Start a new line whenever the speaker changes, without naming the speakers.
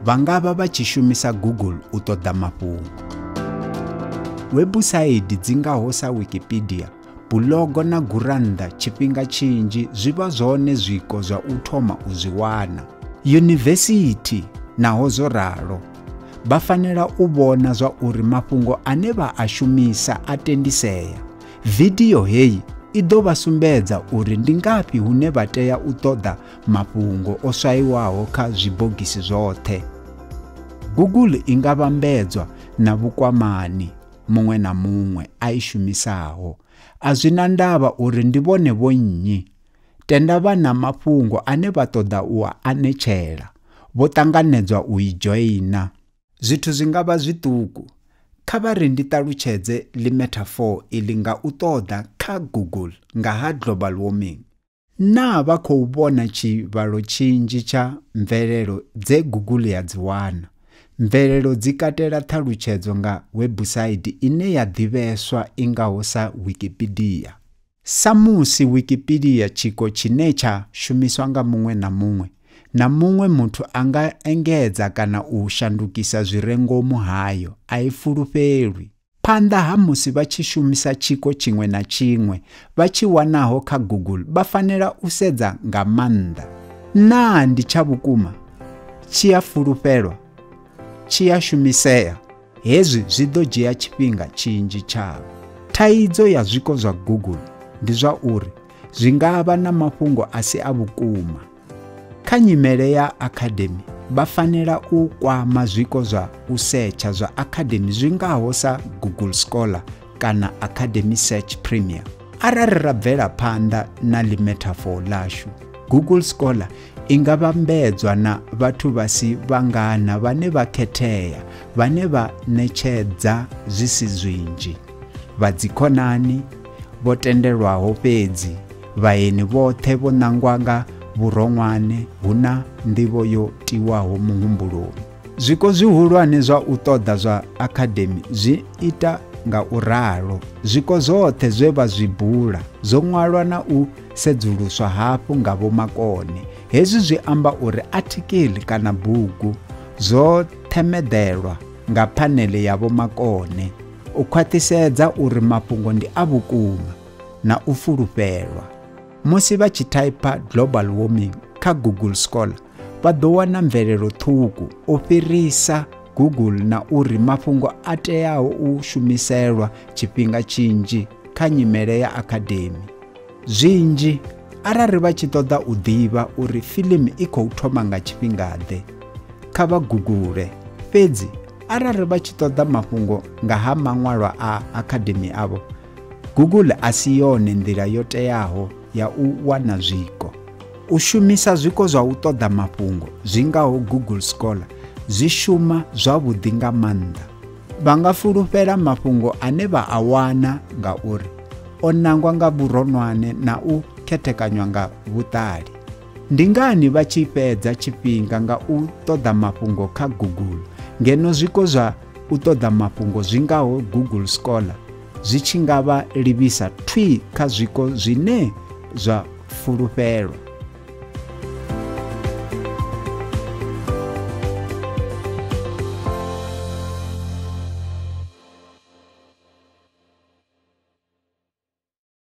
vangava vha tshi shumisa Google u ṱoḓa mafhungo. Webusaithi dzi ngaho sa Wikipedia, bulogo na gurannḓa tshifhinga tshinzhi zwi vha zwone zwiko zwa u thoma u zwi wana. Yunivesithi naho zwo ralo, vha fanela u vhona zwa uri mafhungo ane vha a shumisa a tendisea. Video heyi i ḓo vha sumbedza uri ndi ngafhi hune vha tea u ṱoḓa mafhungo o swaiwaho kha zwibogisi zwoṱhe. Google i nga vhambedzwa na vhukwamani muṅwe na muṅwe a i shumisaho. A zwi na ndavha uri ndi vhone vho nnyi. Tenda vha na mafhungo ane vha ṱoḓa u a anetshela, vho ṱanganedzwa u i joina. Zwithu zwi nga vha zwiṱuku. Kha vha ri ndi ṱalutshedze li metaphor ili nga u ṱoḓa kha Google nga ha global warming. Na vha khou vhona tshivhalo tshinzhi tsha mvelelo dze Google ya dzi wana. Mvelelo dzi katela ṱhalutshedzo nga webusaithi ine ya ḓivheswa i ngaho sa Wikipedia. Sa musi Wikipedia tshiko tshine tsha shumiswa nga muṅwe na muṅwe muthu a nga engedza kana u shandukisa zwi re ngomu hayo, a i fulufhelwi. Phanḓa ha musi vha tshi shumisa tshiko tshiṅwe na tshiṅwe vha tshi wanaho kha Google, vha fanela u sedza nga maanḓa. Na ndi tsha vhukuma, tshi a fulufhelwa, tshi a shumisea. Hezwi zwi ḓo dzhia tshifhinga tshinzhi tshavho. Thaidzo ya zwiko zwa Google ndi zwa uri zwi nga vha na mafhungo a si a vhukuma. Kha nyimele ya academy, vha fanela u kwama zwiko zwa u setsha zwa academy zwi ngaho sa Google Scholar kana Academy Search Premier. Arali ra bvela phanḓa na li metaphor lashu, Google Scholar i nga vhambedzwa na vhathu vha si vhangana vhane vha khethea, vhane vha ṋetshedza zwi si zwinzhi, vha dzikhonani vho tendelwaho fhedzi, vhaeni vhoṱhe vho ṋangwa nga vhuroṅwane hu na nḓivho yo tiwaho muhumbuloni. Zwiko zwihulwane zwa u ṱoḓa zwa academy zwi ita nga u ralo. Zwiko zwoṱhe zwe vha zwi bula zwo ṅwalwa na u sedzuluswa hafhu nga vhomakone. Hezwi zwi amba uri article kana bugu zwo themedelwa nga phanele ya vhomakone u khwaṱhisedza uri mafhungo ndi a vhukuma na u fulufhelwa. Musi vha tshi taipa global warming kha Google Scholar, vha ḓo wana mvelelo ṱhukhu u fhirisa Google na uri mafhungo a teaho u shumiselwa tshifhinga tshinzhi kha nyimele ya academy. Zwinzhi arali vha tshi ṱoḓa u ḓivha uri fiḽimu i khou thoma nga tshifhingaḓe, kha vha Google. Fhedzi arali vha tshi ṱoḓa mafhungo nga ha maṅwalwa a academy avho, Google a si yone nḓila yo teaho ya u wana zwiko. U shumisa zwiko zwa u ṱoḓa mafhungo zwi ngaho Google Scholar zwi shuma zwavhuḓi nga maanḓa. Vha nga fulufhela mafhungo ane vha a wana nga uri o ṋangwa nga vhuronwane na u khethekanywa nga vhuṱali. Ndi ngani vha tshi fhedza tshifhinga nga u ṱoḓa mafhungo kha Google ngeno zwiko zwa u ṱoḓa mafhungo zwi ngaho Google Scholar zwi tshi nga vha livhisa thwi kha zwiko zwine zwa fulufhelwa.